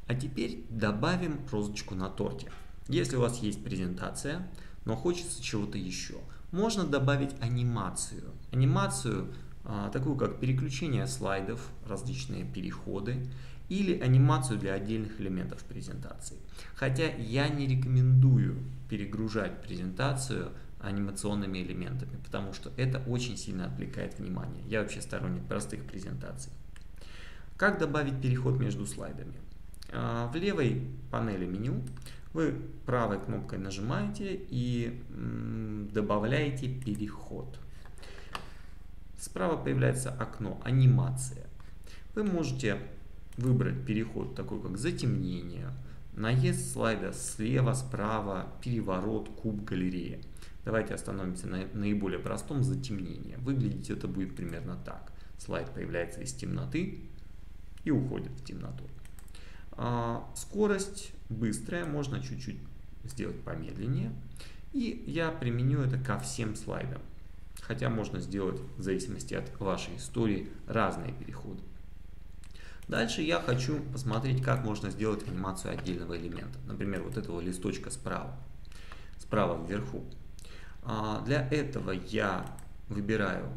А теперь добавим розочку на торте. Если у вас есть презентация, но хочется чего-то еще, можно добавить анимацию. Анимацию, такую как переключение слайдов, различные переходы, или анимацию для отдельных элементов презентации. Хотя я не рекомендую перегружать презентацию анимационными элементами, потому что это очень сильно отвлекает внимание. Я вообще сторонник простых презентаций. Как добавить переход между слайдами? В левой панели меню вы правой кнопкой нажимаете и добавляете переход. Справа появляется окно «Анимация». Вы можете выбрать переход такой, как затемнение, наезд слайда слева, справа, переворот, куб, галерея. Давайте остановимся на наиболее простом — затемнение. Выглядеть это будет примерно так. Слайд появляется из темноты и уходит в темноту. Скорость быстрая, можно чуть-чуть сделать помедленнее. И я применю это ко всем слайдам. Хотя можно сделать, в зависимости от вашей истории, разные переходы. Дальше я хочу посмотреть, как можно сделать анимацию отдельного элемента. Например, вот этого листочка справа вверху. Для этого я выбираю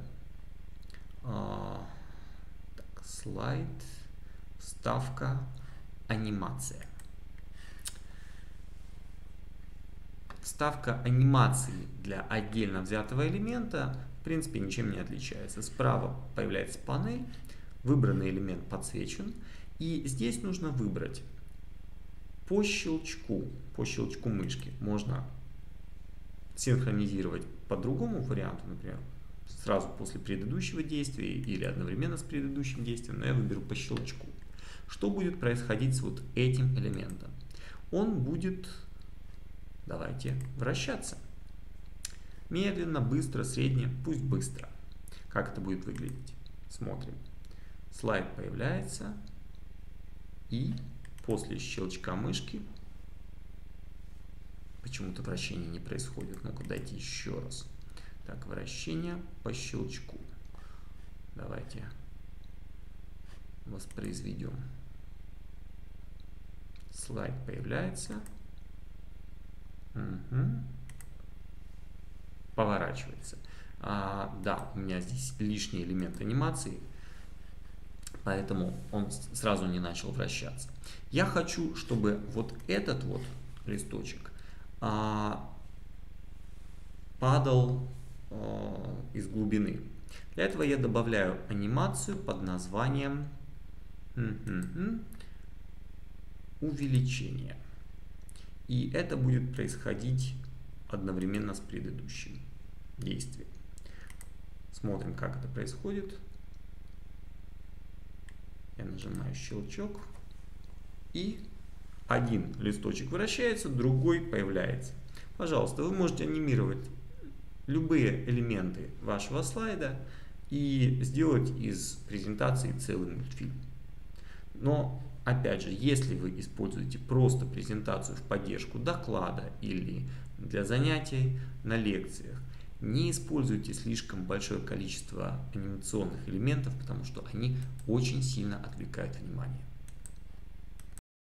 слайд, вставка, анимация. Вставка анимации для отдельно взятого элемента в принципе ничем не отличается. Справа появляется панель, выбранный элемент подсвечен, и здесь нужно выбрать по щелчку мышки. Можно синхронизировать по другому варианту, например, сразу после предыдущего действия или одновременно с предыдущим действием, но я выберу по щелчку. Что будет происходить с вот этим элементом? Он будет, давайте, вращаться. Медленно, быстро, средне, пусть быстро. Как это будет выглядеть? Смотрим. Слайд появляется, и после щелчка мышки почему-то вращение не происходит. Ну-ка, дайте еще раз. Так, вращение по щелчку. Давайте воспроизведем. Слайд появляется. Поворачивается. Да, у меня здесь лишний элемент анимации, поэтому он сразу не начал вращаться. Я хочу, чтобы вот этот вот листочек падал из глубины. Для этого я добавляю анимацию под названием увеличение. И это будет происходить одновременно с предыдущим действием. Смотрим, как это происходит. Я нажимаю щелчок, и один листочек вращается, другой появляется. Пожалуйста, вы можете анимировать любые элементы вашего слайда и сделать из презентации целый мультфильм. Но, опять же, если вы используете просто презентацию в поддержку доклада или для занятий на лекциях, не используйте слишком большое количество анимационных элементов, потому что они очень сильно отвлекают внимание.